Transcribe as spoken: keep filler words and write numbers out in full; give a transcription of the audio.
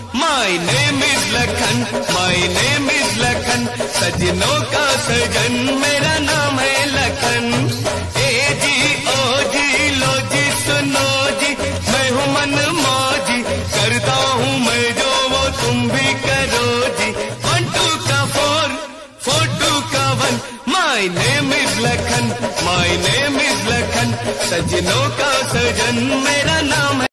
My name is Lakhan, my name is Lakhan, सजनों का सजन मेरा नाम है लखन। ए जी ओ जी लो जी सुनो जी, मैं हूँ मन मौजी, करता हूँ मैं जो वो तुम भी करो जी। वन टू का फोर, फोर टू का one, my name is Lakhan, my name is Lakhan, सजनों का सजन मेरा नाम है।